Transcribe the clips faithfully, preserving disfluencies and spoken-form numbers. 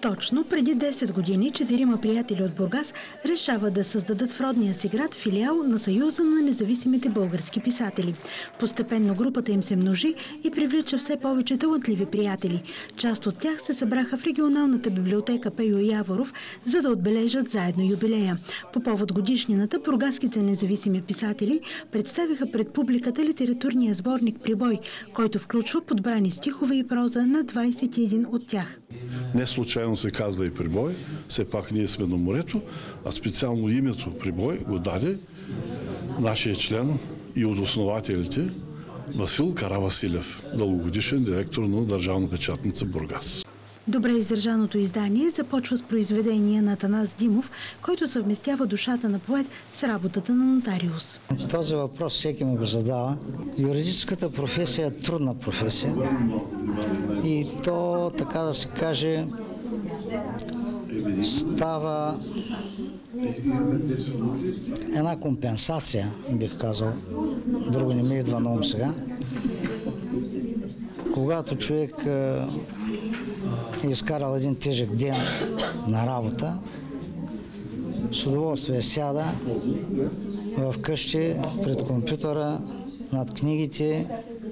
Точно преди десет години четирима приятели от Бургас решават да създадат в родния си град филиал на Съюза на независимите български писатели. Постепенно групата им се множи и привлича все повече талантливи приятели. Част от тях се събраха в регионалната библиотека Пейо Яворов, за да отбележат заедно юбилея. По повод годишнината бургаските независими писатели представиха пред публиката литературния сборник «Прибой», който включва подбрани стихове и проза на двадесет и един от тях. Не случайно се казва и Прибой, все пак ние сме на морето, а специално името Прибой го даде нашия член и от основателите Васил Каравасилев, дългогодишен директор на Държавна печатница Бургас. Добре издържаното издание започва с произведение на Атанас Димов, който съвместява душата на поет с работата на нотариус. Този въпрос всеки му го задава. Юридическата професия е трудна професия и то, така да се каже, става една компенсация, бих казал, друго не ми идва на ум сега. Когато човек е изкарал един тежък ден на работа, с удоволствие сяда в къщи пред компютъра, над книгите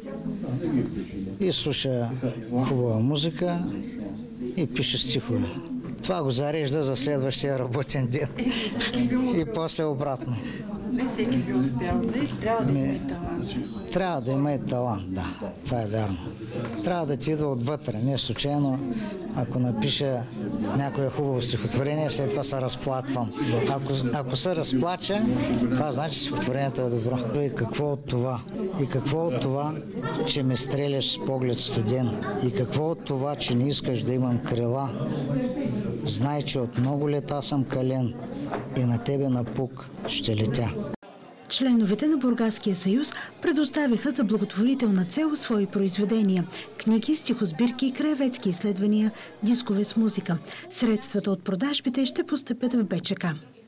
и слуша хубава музика и пише стихове. Това го зарежда за следващия работен ден и после обратно. Не всеки би успял, не? Трябва да има и талант. Трябва да има и талант, да. Това е вярно. Трябва да ти идва отвътре. Не случайно, ако напиша някое хубаво стихотворение, след това се разплаквам. Ако, ако се разплача, това значи, че стихотворението е добро. И какво от това? И какво от това, че ме стреляш с поглед студен? И какво от това, че не искаш да имам крила? Знай, че от много лета съм кален и на тебе напук ще летя. Членовете на Бургаския съюз предоставиха за благотворителна цел свои произведения – книги, стихосбирки, краеведски изследвания, дискове с музика. Средствата от продажбите ще постъпят в БЧК.